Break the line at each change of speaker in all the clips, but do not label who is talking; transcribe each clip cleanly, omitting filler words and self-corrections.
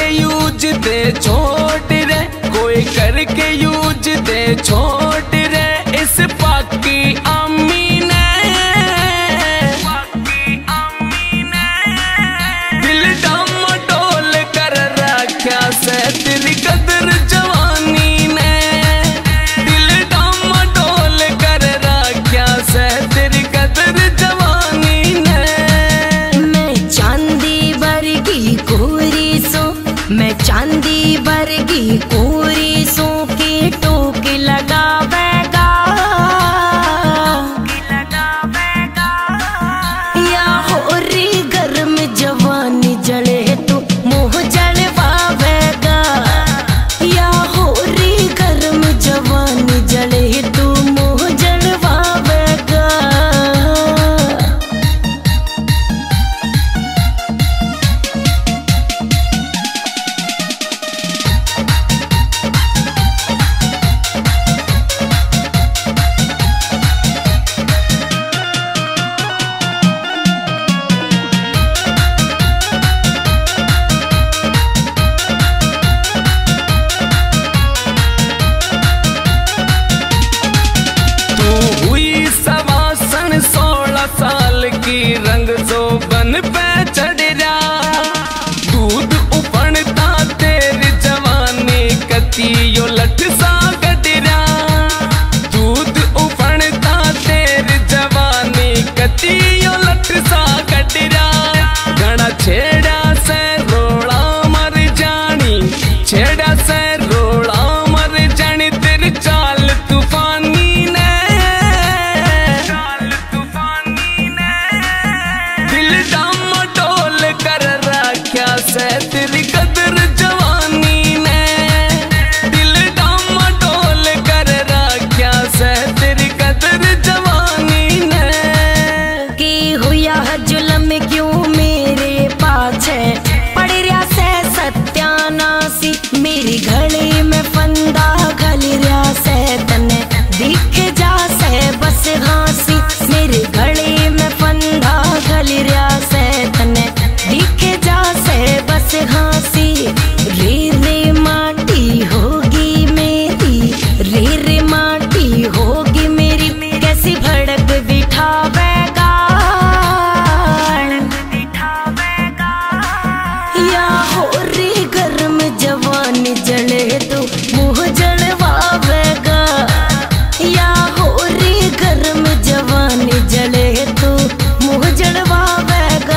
करके यूज दे छोड़ रे, कोई करके यूज दे छोड़ रे, इस पाकी अम्मी ने दिल डामाडोल कर रखा से तेरी कदर जवानी ने, दिल डामाडोल कर रखा से तेरी कदर जवानी ने।
मैं चांदी वर्गी कोरी सो, मैं चांदी वर्गी कोरी सो के टोक लगावेगा, या हो रे गर्म जवानी जले तो मुँह जलवावेगा, या हो रे गर्म जवानी जले तो मुँह जलवावेगा।
साल की रंग जोबन पे चढ़ जा, दूध उफनता तेरी जवानी कतियो लठ सा गडरा, दूध उफनता तेरी जवानी कतियो लठ सा गडरा। घना छेड़ा से रोड़ा मर जानी, छेड़ा से रोड़ा मर जानी, तेरी चाल तूफानी ने, डामाडोल कर रखा से तेरी कदर जवानी ने, दिल डामाडोल कर रखा से तेरी कदर जवानी ने।
की हुआ जुलम क्यों मेरे पाछे पड़ रहा से सत्यानासी, मेरी घड़ी में फंदा घल रहा से तने दिख जा से बस घासी, मेरी घड़ी में फंदा घल रहा से तने दिख जा से बस घासी। रे रे माटी होगी मेरी, रे रे माटी होगी मेरी, कैसी भड़क बिठावेगा, या हो रे गर्म जवानी जले तो मुँह जलवावेगा, या हो रे गर्म जवानी जले तो मुँह जलवावेगा।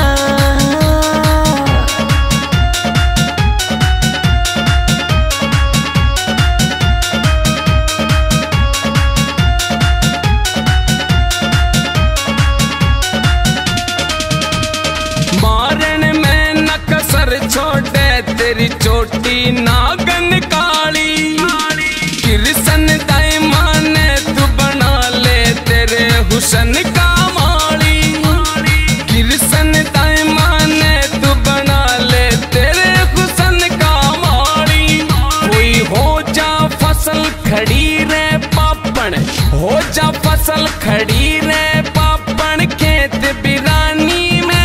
मारन में न कसर छोड़े तेरी चोटी नागन काली, कृष्ण दाई माने तू बना ले तेरे हुसन का माली, कृष्ण दाई माने तू बना ले तेरे हुसन का माली। कोई हो जा फसल खड़ी रे पापन, हो जा फसल खड़ी रे पापन, खेत बिरानी में,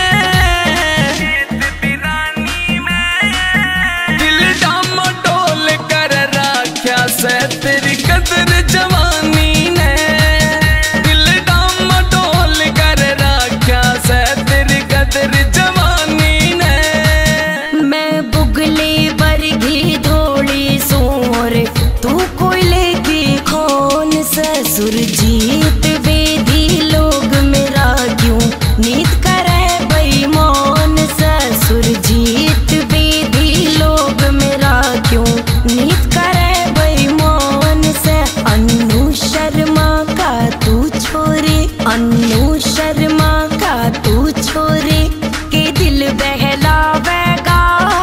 दिल डामाडोल कर रखा से तेरी कदर जवानी ने, दिल डामाडोल कर रखा से तेरी कदर जवानी ने।
मैं बुगले वर्गी धोली सोर, तू कोयले की खोन ससुर जीत बेदी लोग मेरा क्यों नीत करे बेईमान, ससुर जीत बेदी लोग मेरा क्यों नीत करे बेईमान से। अन्नू शर्मा का तू छोरे, अन्नू शर्मा का तू छोरे, के दिल बहलावेगा,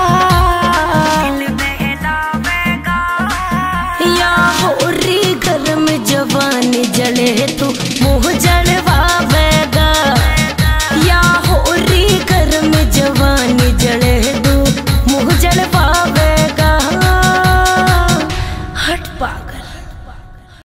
या हो रे गर्म जवानी जले तो मुँह जलवावेगा, या हो रे गर्म जवानी जले तो मुँह जलवावेगा। हट पागल।